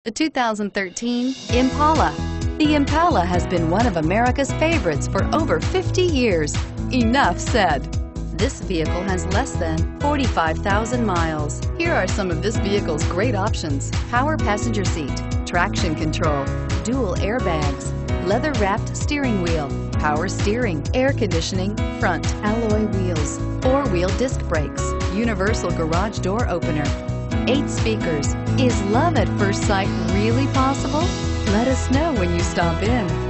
The 2013 Impala. The Impala has been one of America's favorites for over 50 years. Enough said. This vehicle has less than 45,000 miles. Here are some of this vehicle's great options: power passenger seat, traction control, dual airbags, leather-wrapped steering wheel, power steering, air conditioning, front alloy wheels, four-wheel disc brakes, universal garage door opener, 8 speakers. Is love at first sight really possible? Let us know when you stop in.